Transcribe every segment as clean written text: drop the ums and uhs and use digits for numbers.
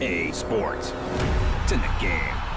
EA Sports. It's in the game.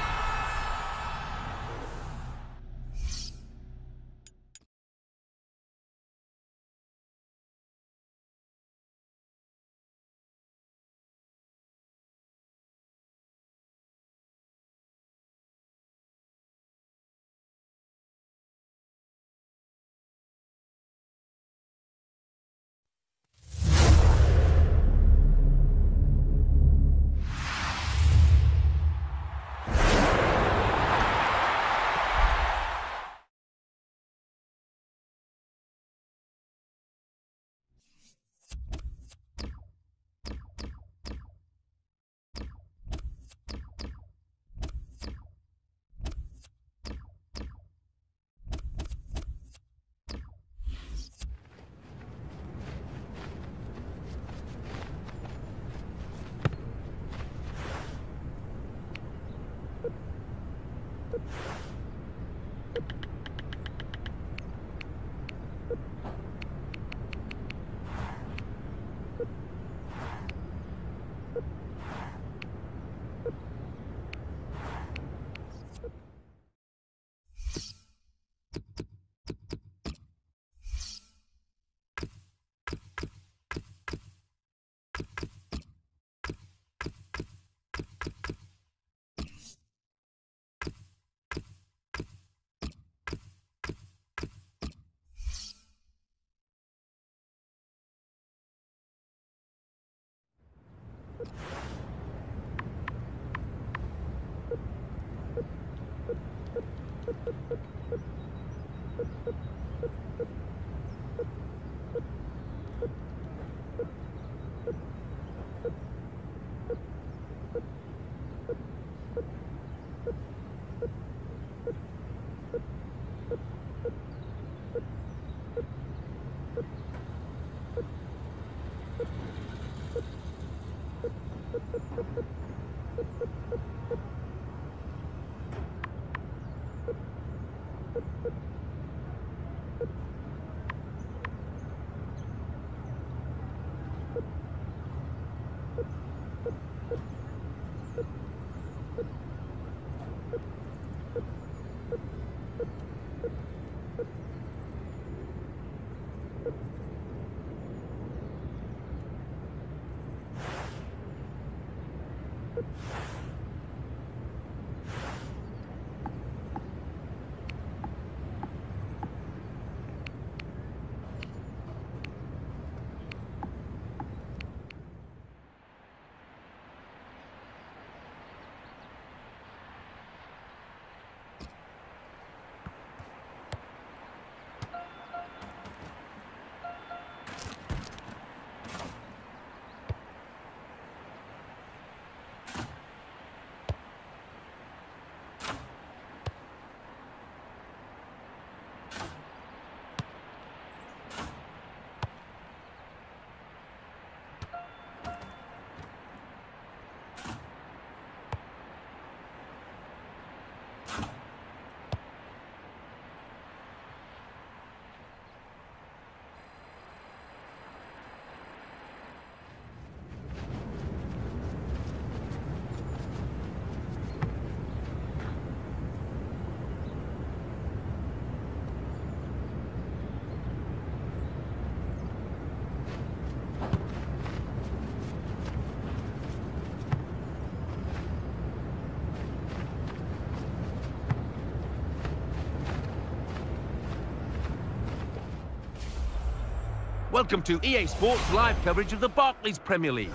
Welcome to EA Sports live coverage of the Barclays Premier League.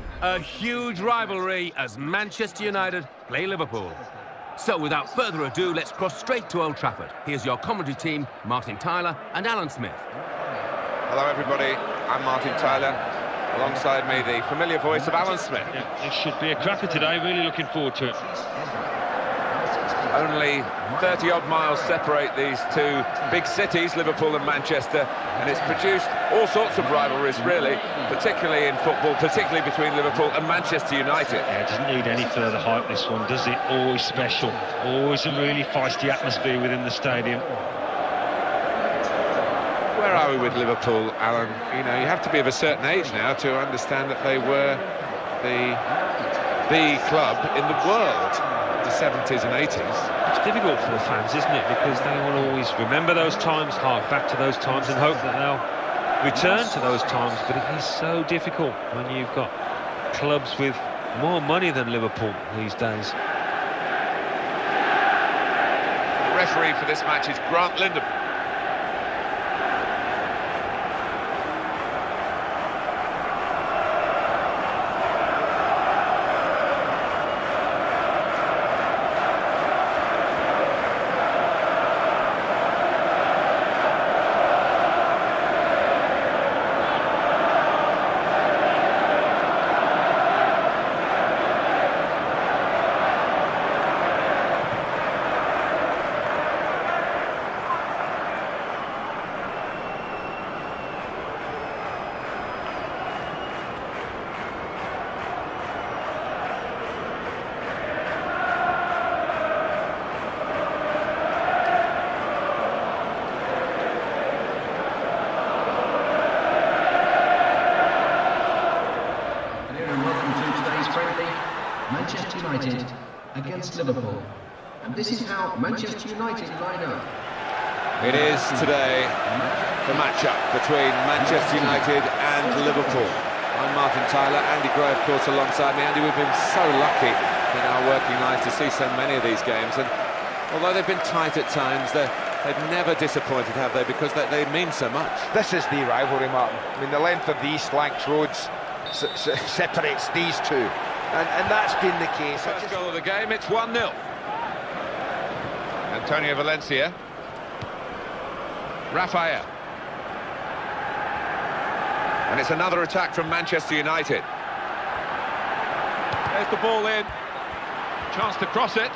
A huge rivalry as Manchester United play Liverpool. So without further ado, let's cross straight to Old Trafford. Here's your commentary team, Martin Tyler and Alan Smith. Hello everybody, I'm Martin Tyler. Alongside me, the familiar voice of Alan Smith. Yeah, it should be a cracker today, really looking forward to it. Only 30-odd miles separate these two big cities, Liverpool and Manchester, and it's produced all sorts of rivalries, really, particularly in football, particularly between Liverpool and Manchester United. Yeah, it doesn't need any further hype, this one, does it? Always special, always a really feisty atmosphere within the stadium. Where are we with Liverpool, Alan? You know, you have to be of a certain age now to understand that they were the the club in the world in the 70s and 80s. It's difficult for the fans, isn't it? Because they will always remember those times, hark back to those times and hope that they'll return to those times. But it is so difficult when you've got clubs with more money than Liverpool these days. The referee for this match is Grant Lindham. Manchester United against Liverpool. And this is how Manchester United line up. It is today the match-up between Manchester United and Liverpool. I'm Martin Tyler, Andy Gray, of course, alongside me. Andy, we've been so lucky in our working lives to see so many of these games, and although they've been tight at times, they've never disappointed, have they? Because they mean so much. This is the rivalry, Martin. I mean, the length of these flanked roads separates these two. And that's been the case. First goal of the game, it's 1-0. Antonio Valencia. Rafael. And it's another attack from Manchester United. There's the ball in. Chance to cross it.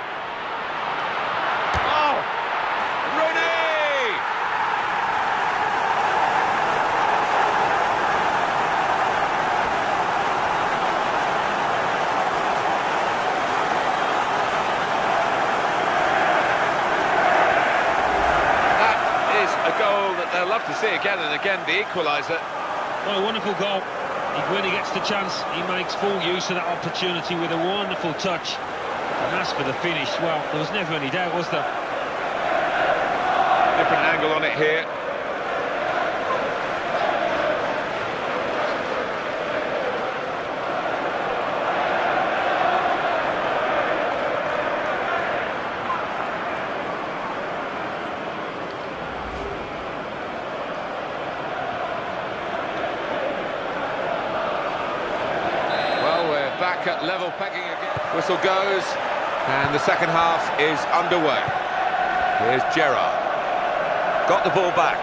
Oh! Rooney! They'll love to see again and again, the equaliser. Well, a wonderful goal. When he gets the chance, he makes full use of that opportunity with a wonderful touch. And as for the finish, well, there was never any doubt, was there? Different angle on it here. Back at level pegging again. Whistle goes, and the second half is underway. Here's Gerrard. Got the ball back.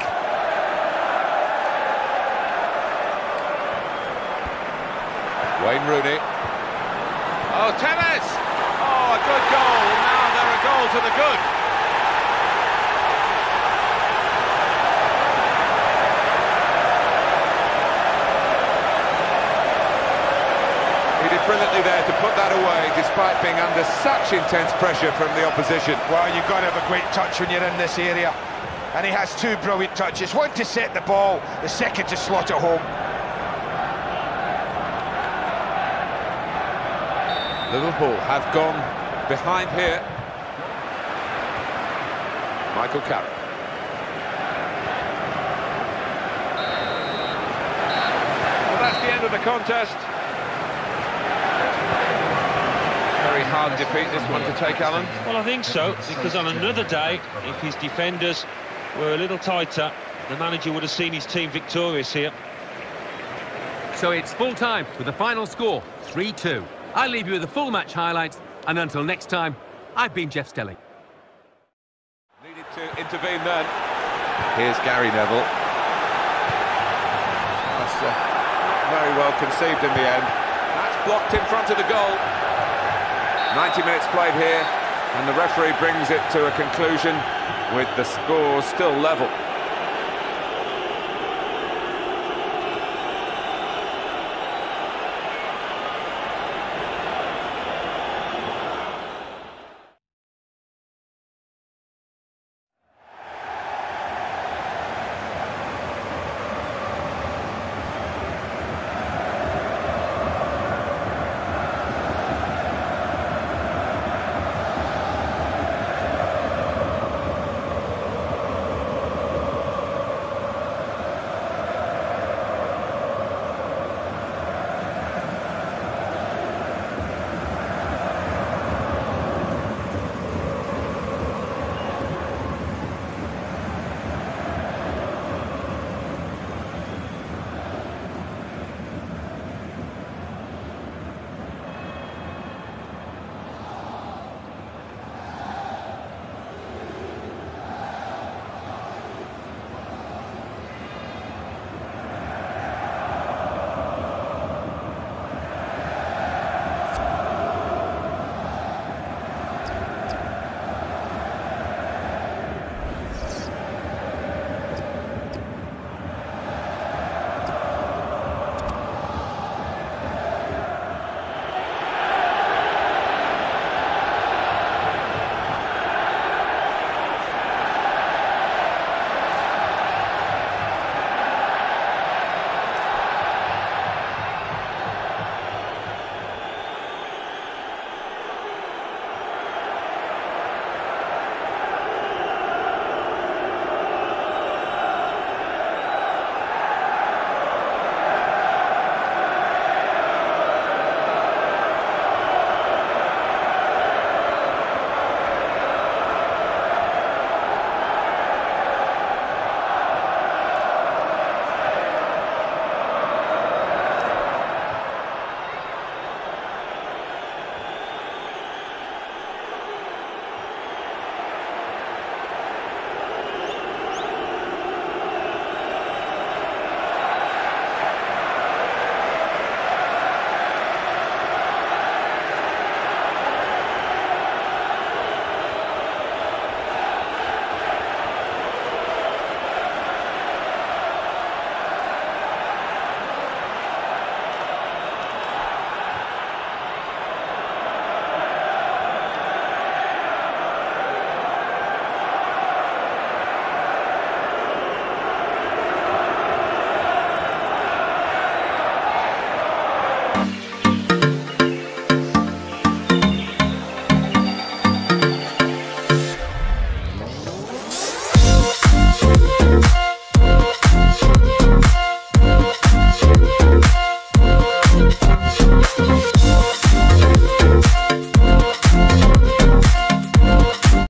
Wayne Rooney. Oh, Tevez! Oh, a good goal. Now they're a goal to the good. Brilliantly there to put that away, despite being under such intense pressure from the opposition. Well, you've got to have a great touch when you're in this area. And he has two brilliant touches. One to set the ball, the second to slot it home. Liverpool have gone behind here. Michael Carrick. Well, that's the end of the contest. Very hard defeat, this one, to take, Alan. Well, I think so, because on another day, if his defenders were a little tighter, the manager would have seen his team victorious here. So it's full-time with the final score, 3-2. I'll leave you with the full match highlights, and until next time, I've been Jeff Stelling. Needed to intervene then. Here's Gary Neville. That's very well conceived in the end. That's blocked in front of the goal. 90 minutes played here, and the referee brings it to a conclusion with the score still level.